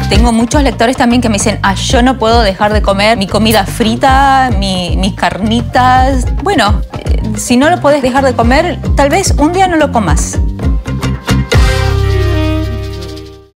Tengo muchos lectores también que me dicen, yo no puedo dejar de comer mi comida frita, mis carnitas. Bueno, si no lo podés dejar de comer, tal vez un día no lo comas.